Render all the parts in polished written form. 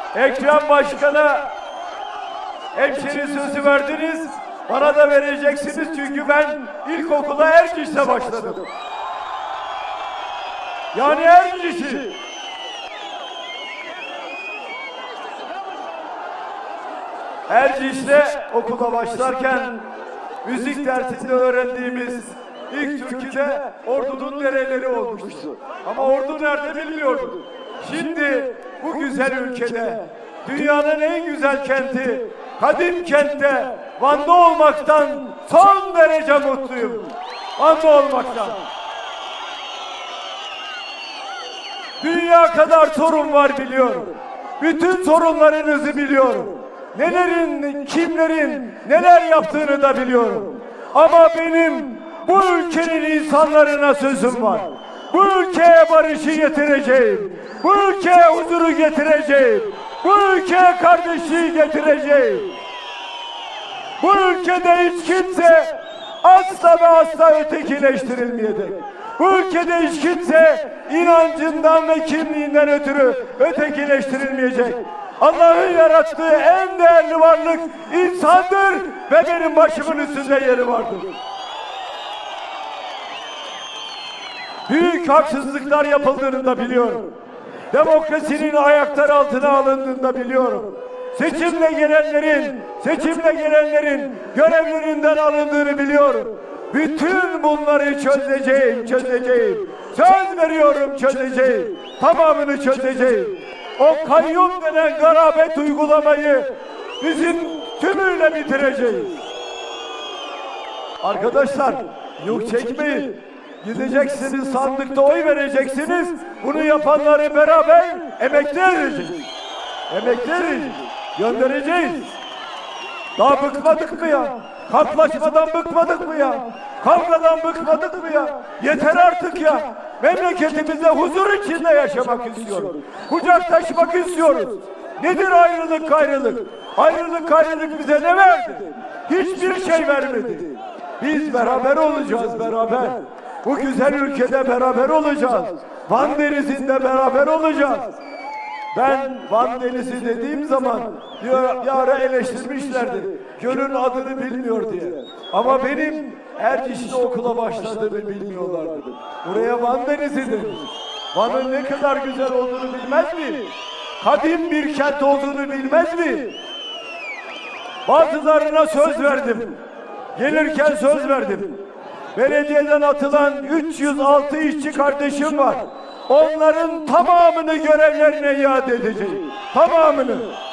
Ekrem Başkan'a hemşeri sözü verdiniz. Bana da vereceksiniz çünkü ben ilkokula Erciş'te başladım. Yani Erciş'i. Erciş'te okula başlarken müzik dersinde öğrendiğimiz ilk türkü de Ordu'nun dereleri olmuştu. Ama Ordu nerede bilmiyorduk. Şimdi bu güzel ülkede, dünyanın en güzel kenti, kadim kentte Van'da olmaktan son derece mutluyum. Van'da olmaktan. Dünya kadar sorun var biliyorum. Bütün sorunlarınızı biliyorum. Nelerin, kimlerin neler yaptığını da biliyorum. Ama benim bu ülkenin insanlarına sözüm var. Bu ülkeye barışı getireceğim. Bu ülkeye huzuru getireceğim. Bu ülkeye kardeşliği getireceğim. Bu ülkede hiç kimse asla ve asla ötekileştirilmeyecek. Bu ülkede hiç kimse inancından ve kimliğinden ötürü ötekileştirilmeyecek. Allah'ın yarattığı en değerli varlık insandır ve benim başımın üstünde yeri vardır. Büyük haksızlıklar yapıldığını da biliyorum. Demokrasinin ayaklar altına alındığını da biliyorum. Seçimle gelenlerin görevlerinden alındığını biliyorum. Bütün bunları çözeceğim. Söz veriyorum çözeceğim. Tamamını çözeceğim. O kayyum denen garabet uygulamayı bizim tümüyle bitireceğiz. Arkadaşlar yük çekmeyin. Gideceksiniz sandıkta oy vereceksiniz. Bunu yapanları beraber emekli edeceğiz. Göndereceğiz. Daha bıkmadık mı ya? Kalklaşmadan bıkmadık mı ya? Kavgadan bıkmadık mı ya? Yeter artık ya. Memleketimizde huzur içinde yaşamak istiyoruz. Kucaklaşmak istiyoruz. Nedir ayrılık gayrılık? Ayrılık bize ne verdi? Hiçbir şey vermedi. Biz beraber olacağız, beraber. Bu güzel ülkede beraber olacağız. Van Denizi'nde beraber olacağız. Ben Van Denizi dediğim zaman bir ara eleştirmişlerdi. Gölün adını bilmiyor diye. Ama benim Erciş'te okula başladığımı bilmiyorlardı. Buraya Van Denizi denir. Van'ın ne kadar güzel olduğunu bilmez mi? Kadim bir kent olduğunu bilmez mi? Bazılarına söz verdim. Gelirken söz verdim. Belediyeden atılan 306 işçi kardeşim var. Onların tamamını görevlerine iade edeceğim. Tamamını.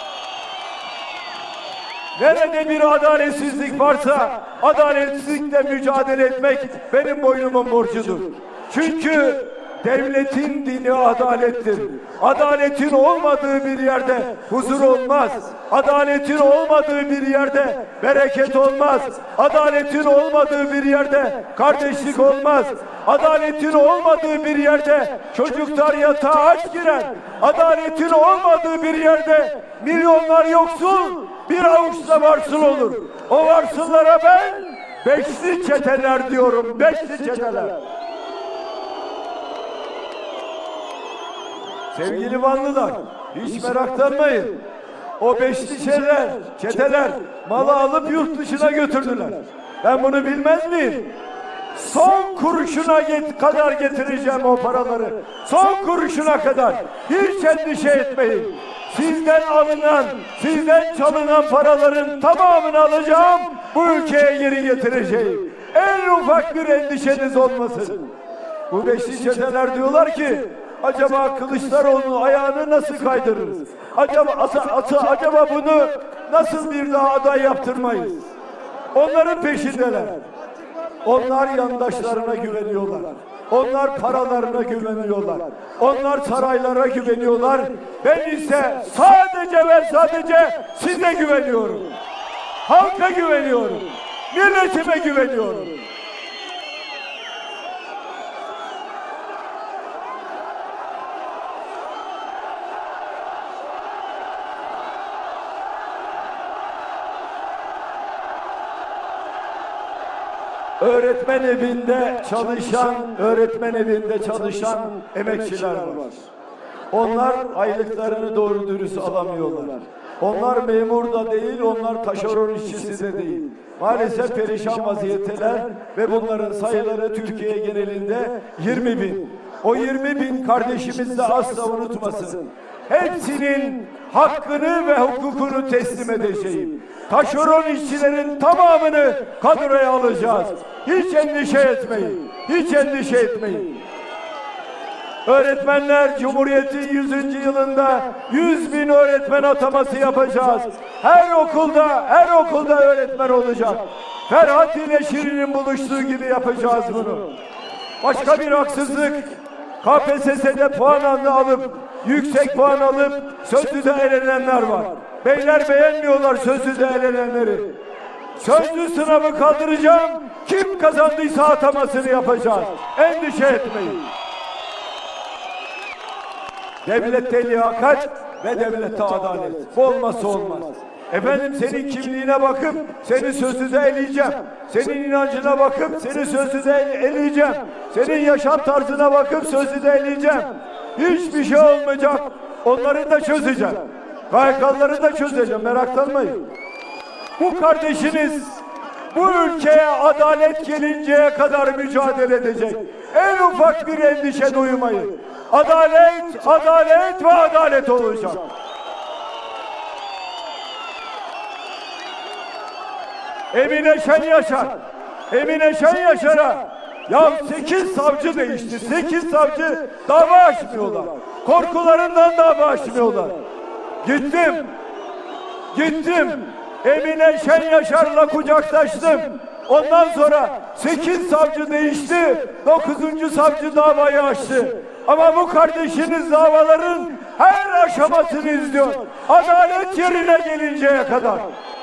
Nerede bir adaletsizlik varsa adaletsizlikle mücadele etmek benim boynumun borcudur. Çünkü devletin dini adalettir. Adaletin olmadığı bir yerde huzur olmaz. Adaletin olmadığı bir yerde bereket olmaz. Adaletin olmadığı bir yerde kardeşlik olmaz. Adaletin olmadığı bir yerde çocuklar yatağa aç girer. Adaletin olmadığı bir yerde milyonlar yoksul, bir avuçla varsıl olur. O varsıllara ben beşli çeteler diyorum. Beşli çeteler. Sevgili Vanlılar, hiç meraklanmayın. O beşli çeteler malı alıp yurt dışına götürdüler. Ben bunu bilmez miyim? Son kuruşuna kadar getireceğim o paraları. Son kuruşuna kadar. Hiç endişe etmeyin. Sizden alınan, sizden çalınan paraların tamamını alacağım. Bu ülkeye geri getireceğim. En ufak bir endişeniz olmasın. Bu beşli çeteler diyorlar ki, acaba Kılıçdaroğlu'nun ayağını nasıl kaydırırız? Acaba bunu nasıl bir daha aday yaptırmayız? Onların peşindeler. Onlar yandaşlarına güveniyorlar. Onlar paralarına güveniyorlar. Onlar saraylara güveniyorlar. Ben ise sadece size güveniyorum. Halka güveniyorum. Milletime güveniyorum. Öğretmen evinde çalışan emekçiler var. Onlar aylıklarını doğru dürüst alamıyorlar. Onlar memur da değil, onlar taşeron işçisi de değil. Maalesef perişan vaziyetteler ve bunların sayıları Türkiye genelinde 20 bin. O 20 bin kardeşimiz de asla unutmasın. Hepsinin hakkını ve hukukunu teslim edeceğim. Taşeron işçilerin tamamını kadroya alacağız. Hiç endişe etmeyin. Hiç endişe etmeyin. Öğretmenler Cumhuriyet'in 100. yılında 100 bin öğretmen ataması yapacağız. Her okulda öğretmen olacak. Ferhat ile Şirin'in buluştuğu gibi yapacağız bunu. Başka bir haksızlık. KPSS'de puan alıp, yüksek puan alıp sözlüde elenenler var. Beyler beğenmiyorlar sözlüde elenenleri. Sözlü sınavı kaldıracağım. Kim kazandıysa atamasını yapacağız. Endişe etmeyin. Devlette liyakat ve devlette adalet. Bu olmazsa olmaz. Efendim senin kimliğine bakıp seni sözlüde eleyeceğim. Senin inancına bakıp seni sözlüde eleyeceğim. Senin yaşam tarzına bakıp sözlüde eleyeceğim. Hiçbir şey olmayacak. Onları da çözeceğim. KYK'ları da çözeceğim. Meraklanmayın. Bu kardeşiniz bu ülkeye adalet gelinceye kadar mücadele edecek. En ufak bir endişe duymayın. Adalet, adalet ve adalet olacak. Emine Şen Yaşar, Emine Şen Yaşar'a ya 8 savcı değişti. 8 savcı dava açmıyorlar. Korkularından dava açmıyorlar. Gittim. Emine Şen Yaşar'la kucaklaştım. Ondan sonra 8 savcı değişti. 9. savcı davayı açtı. Ama bu kardeşiniz davaların her aşamasını izliyor. Adalet yerine gelinceye kadar.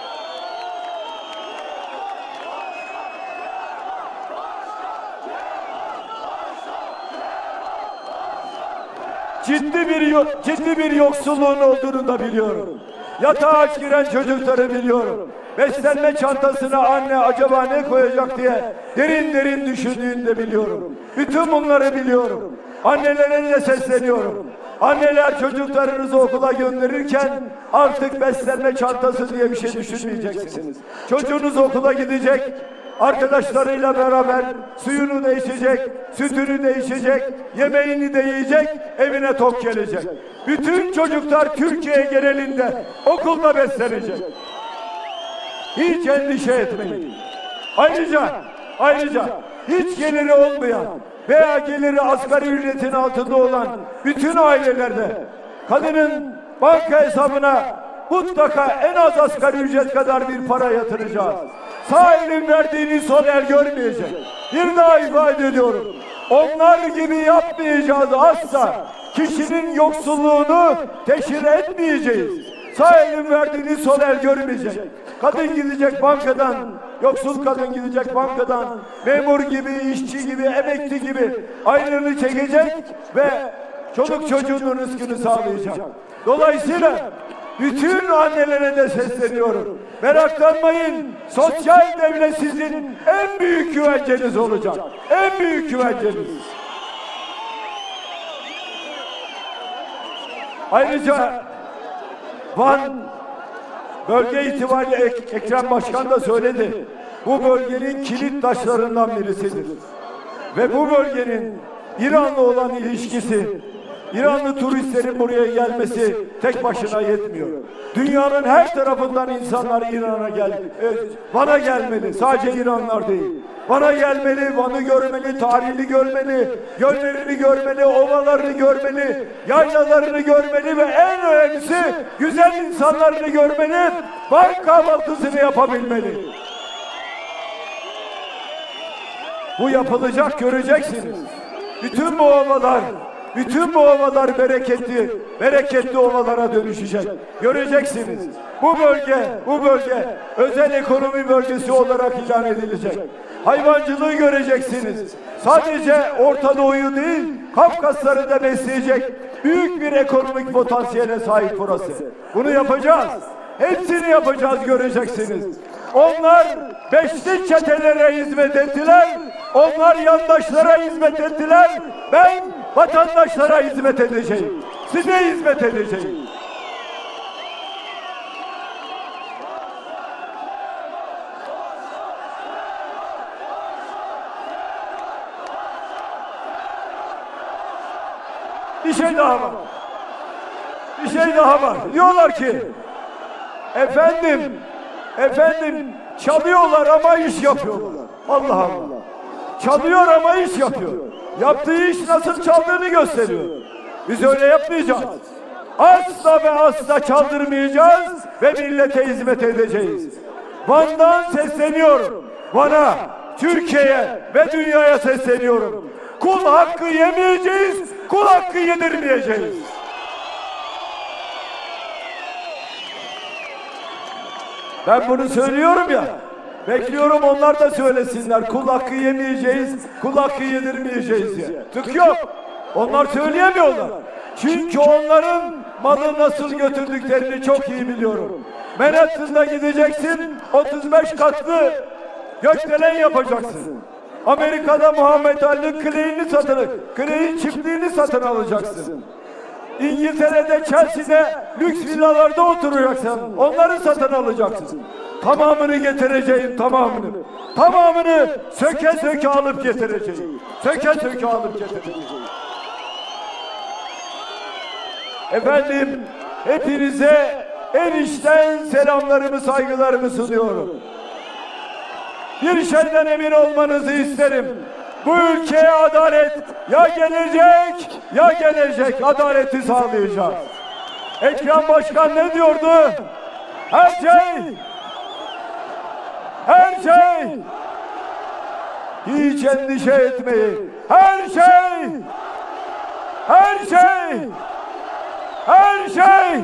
Ciddi bir yoksulluğun olduğunu da biliyorum. Yatağa aç giren çocukları biliyorum. Beslenme çantasına anne acaba ne koyacak diye derin düşündüğünü de biliyorum. Bütün bunları biliyorum. Annelere de sesleniyorum. Anneler çocuklarınızı okula gönderirken artık beslenme çantası diye bir şey düşünmeyeceksiniz. Çocuğunuz okula gidecek, arkadaşlarıyla beraber suyunu da içecek, sütünü de içecek, yemeğini de yiyecek, evine tok gelecek. Bütün çocuklar Türkiye genelinde okulda beslenecek. Hiç endişe etmeyin. Ayrıca hiç geliri olmayan veya geliri asgari ücretin altında olan bütün ailelerde kadının banka hesabına mutlaka en az asgari ücret kadar bir para yatıracağız. Sağ elin verdiğini sol el görmeyecek. Bir daha ifade ediyorum. Onlar gibi yapmayacağız asla. Kişinin yoksulluğunu teşhir etmeyeceğiz. Sağ elin verdiğini sol el görmeyecek. Kadın gidecek bankadan, yoksul kadın gidecek bankadan, memur gibi, işçi gibi, emekli gibi aylığını çekecek ve çoluk çocuğunun rızkını sağlayacak. Dolayısıyla bütün annelere de sesleniyorum. Meraklanmayın. Sosyal devlet sizin en büyük güvenceniz olacak. En büyük güvenceniz. Ayrıca Van bölge itibariyle Ekrem Başkan da söyledi. Bu bölgenin kilit taşlarından birisidir. Ve bu bölgenin İran'la olan ilişkisi, İranlı turistlerin buraya gelmesi tek başına yetmiyor. Dünyanın her tarafından insanlar Van'a gelmeli. Sadece İranlar değil. Van'a gelmeli, Van'ı görmeli, tarihini görmeli, göllerini görmeli, ovalarını görmeli, yaylalarını görmeli ve en önemlisi güzel insanlarını görmeli, Van kahvaltısını yapabilmeli. Bu yapılacak, göreceksiniz. Bütün bu ovalar bereketli ovalara dönüşecek. Göreceksiniz. Bu bölge özel ekonomi bölgesi olarak ilan edilecek. Hayvancılığı göreceksiniz. Sadece Orta Doğu'yu değil, Kafkasları da besleyecek büyük bir ekonomik potansiyele sahip burası. Bunu yapacağız. Hepsini yapacağız, göreceksiniz. Onlar beşli çetelere hizmet ettiler. Onlar yandaşlara hizmet ettiler. Ben vatandaşlara hizmet edeceğim. Size hizmet edeceğim. Bir şey daha var. Bir şey daha var. Diyorlar ki efendim çalıyorlar ama iş yapıyorlar. Allah Allah. Çalıyor ama iş yapıyor. Yaptığı iş nasıl çaldığını gösteriyor. Biz öyle yapmayacağız. Asla ve asla çaldırmayacağız ve millete hizmet edeceğiz. Van'dan sesleniyorum. Van'a, Türkiye'ye ve dünyaya sesleniyorum. Kul hakkı yemeyeceğiz, kul hakkı yedirmeyeceğiz. Ben bunu söylüyorum ya, bekliyorum onlar da söylesinler. Kul hakkı yemeyeceğiz, kul hakkı yedirmeyeceğiz diye. Tık yok. Onlar söyleyemiyorlar. Çünkü onların malı nasıl götürdüklerini çok iyi biliyorum. Manhattan'da gideceksin, 35 katlı gökdelen yapacaksın. Amerika'da Muhammed Ali'nin Clay'in çiftliğini satın alacaksın. İngiltere'de, Chelsea'de lüks villalarda oturacaksın. Onları satın alacaksın. Tamamını getireceğim, tamamını. Tamamını söke söke alıp getireceğim. Söke söke alıp getireceğim. Efendim, hepinize en içten selamlarımı, saygılarımı sunuyorum. Bir şeyden emin olmanızı isterim. Bu ülkeye adalet ya gelecek adaleti sağlayacağız. Ekrem Başkan ne diyordu? Her şey hiç endişe etmeyin. Her şey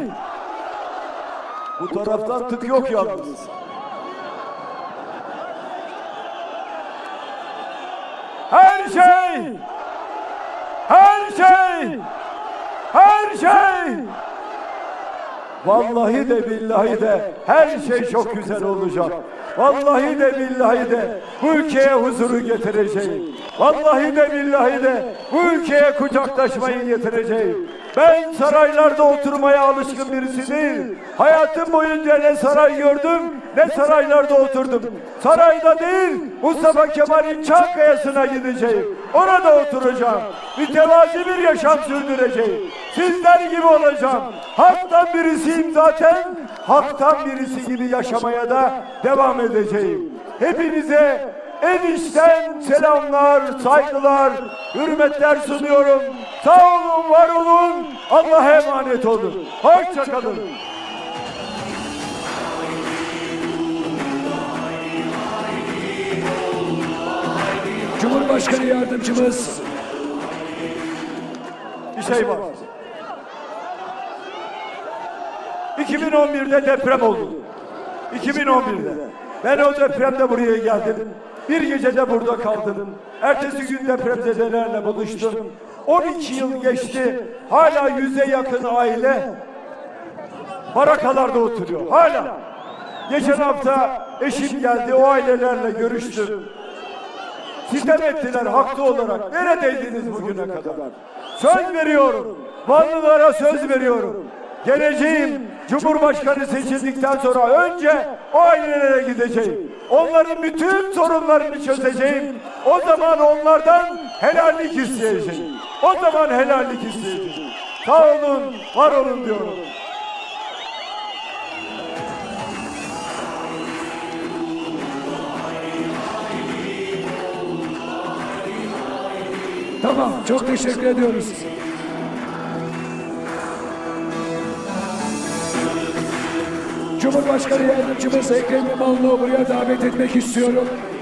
bu taraftan tık yok yalnız. Her şey vallahi de billahi de her şey çok güzel olacak. Vallahi de billahi de bu ülkeye huzuru getireceğim. Vallahi de billahi de bu ülkeye kucaklaşmayı getireceğim. Ben saraylarda oturmaya alışkın birisi değil. Hayatım boyunca ne saray gördüm, ne saraylarda oturdum. Sarayda değil, Mustafa Kemal'in Çankaya'sına gideceğim. Orada oturacağım. Mütevazi bir yaşam sürdüreceğim. Sizler gibi olacağım. Halktan birisiyim zaten. Halktan birisi gibi yaşamaya da devam edeceğim. Hepinize en içten selamlar, saygılar, hürmetler sunuyorum. Sağ olun, var olun. Allah'a emanet olun. Hoşça kalın. Cumhurbaşkanı Yardımcımız. Bir şey var. 2011'de deprem oldu. 2011'de. Ben o depremde buraya geldim. Bir gecede burada kaldım. Ertesi gün depremzedelerle buluştum. 12 yıl geçti. Hala 100'e yakın aile barakalarda oturuyor. Hala. Geçen hafta eşim geldi. O ailelerle görüştüm. Sitem ettiler haklı olarak. Neredeydiniz bugüne kadar? Söz veriyorum. Vanlılara söz veriyorum. Geleceğim Cumhurbaşkanı seçildikten sonra önce o ailelere gideceğim. Onların bütün sorunlarını çözeceğim. O zaman onlardan helallik isteyeceğim. O zaman helallik isteyeceğim. Sağ olun, var olun diyorum. Tamam, çok teşekkür ediyoruz. Cumhurbaşkanı Yardımcımız Ekrem İmamoğlu'nu buraya davet etmek istiyorum.